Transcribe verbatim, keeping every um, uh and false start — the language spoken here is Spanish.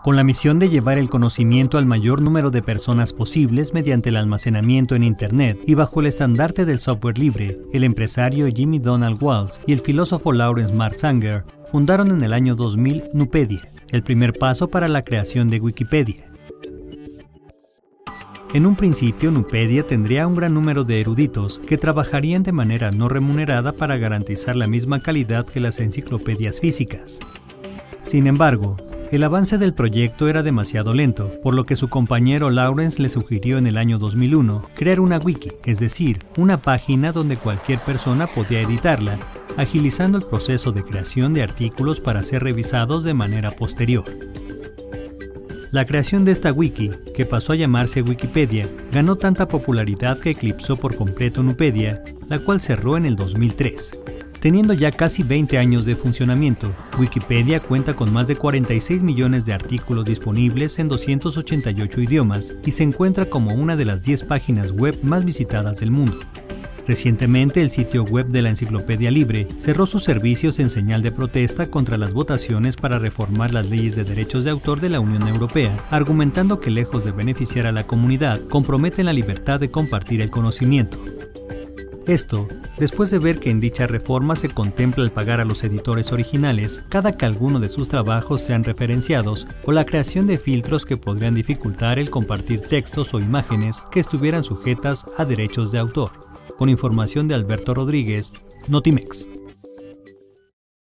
Con la misión de llevar el conocimiento al mayor número de personas posibles mediante el almacenamiento en Internet y bajo el estandarte del software libre, el empresario Jimmy Donald Walls y el filósofo Lawrence Mark Sanger fundaron en el año dos mil Nupedia, el primer paso para la creación de Wikipedia. En un principio, Nupedia tendría un gran número de eruditos que trabajarían de manera no remunerada para garantizar la misma calidad que las enciclopedias físicas. Sin embargo, el avance del proyecto era demasiado lento, por lo que su compañero Lawrence le sugirió en el año dos mil uno crear una wiki, es decir, una página donde cualquier persona podía editarla, agilizando el proceso de creación de artículos para ser revisados de manera posterior. La creación de esta wiki, que pasó a llamarse Wikipedia, ganó tanta popularidad que eclipsó por completo Nupedia, la cual cerró en el dos mil tres. Teniendo ya casi veinte años de funcionamiento, Wikipedia cuenta con más de cuarenta y seis millones de artículos disponibles en doscientos ochenta y ocho idiomas y se encuentra como una de las diez páginas web más visitadas del mundo. Recientemente, el sitio web de la Enciclopedia Libre cerró sus servicios en señal de protesta contra las votaciones para reformar las leyes de derechos de autor de la Unión Europea, argumentando que lejos de beneficiar a la comunidad, comprometen la libertad de compartir el conocimiento. Esto, después de ver que en dicha reforma se contempla el pagar a los editores originales cada que alguno de sus trabajos sean referenciados o la creación de filtros que podrían dificultar el compartir textos o imágenes que estuvieran sujetas a derechos de autor. Con información de Alberto Rodríguez, Notimex.